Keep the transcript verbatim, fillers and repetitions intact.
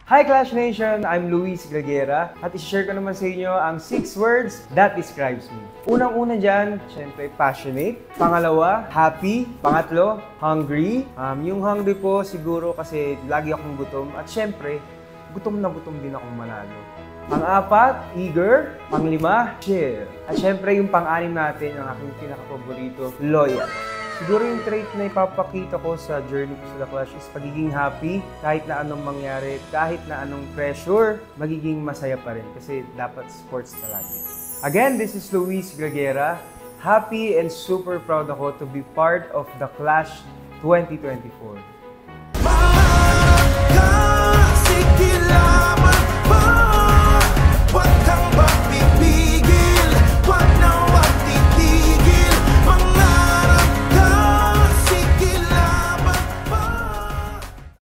Hi Clash Nation! I'm Luis Gragera at i-share ko naman sa inyo ang six words that describes me. Unang-una dyan, syempre passionate. Pangalawa, happy. Pangatlo, hungry. Um, yung hungry po siguro kasi lagi akong gutom at syempre, gutom na gutom din akong manalo. Pang-apat, eager. Pang-lima, chill. At syempre yung pang-anim natin, ang aking pinaka-paborito, loyal. Siguro yung trait na ipapakita ko sa journey ko sa The Clash is pagiging happy kahit na anong mangyari, kahit na anong pressure, magiging masaya pa rin kasi dapat sports talaga. Again, this is Luis Gragera. Happy and super proud ako to be part of The Clash twenty twenty-four.